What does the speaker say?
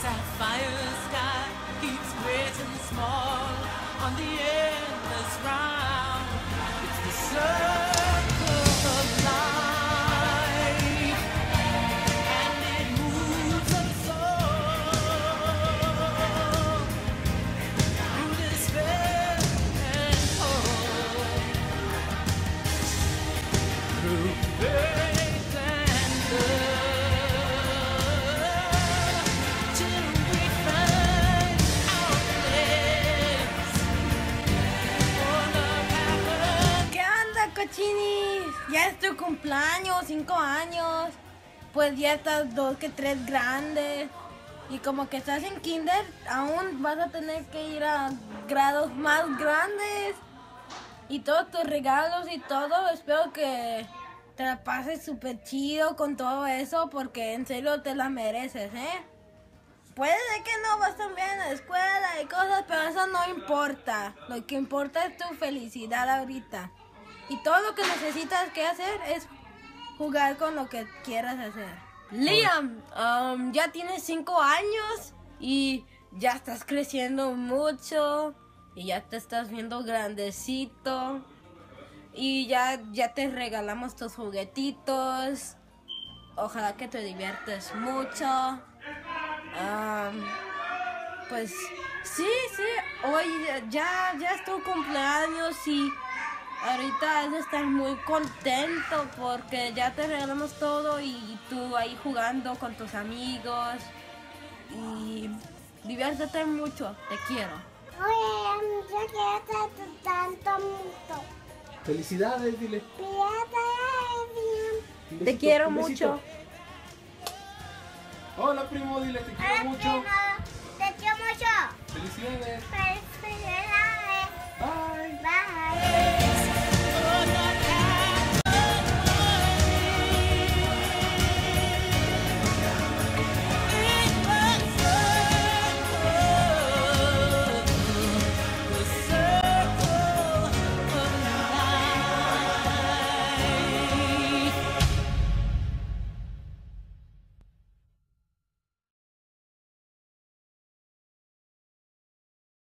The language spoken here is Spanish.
sapphire sky keeps great and small on the endless round. It's the circle of life, and it moves us all through despair and hope, through faith and love, till we find our place on the path of ¿Qué onda, cochinis? Ya es tu cumpleaños, 5 años. Pues ya estás 2 que 3 grandes. Y como que estás en kinder, aún vas a tener que ir a grados más grandes. Y todos tus regalos y todo, espero que te la pases súper chido con todo eso, porque en serio te la mereces, ¿eh? Puede ser que no vas tan bien a la escuela y cosas, pero eso no importa. Lo que importa es tu felicidad ahorita. Y todo lo que necesitas que hacer es jugar con lo que quieras hacer. Liam, ya tienes 5 años y ya estás creciendo mucho y ya te estás viendo grandecito y ya te regalamos tus juguetitos. Ojalá que te diviertes mucho. Pues sí, hoy ya es tu cumpleaños y ahorita has de estar muy contento porque ya te regalamos todo y tú ahí jugando con tus amigos y diviértete mucho, te quiero. Oye, yo quiero tanto mucho. Felicidades, dile. Un Te besito, quiero un besito. mucho. Hola, primo, dile, te quiero mucho. Te quiero mucho. Felicidades. Felicidades.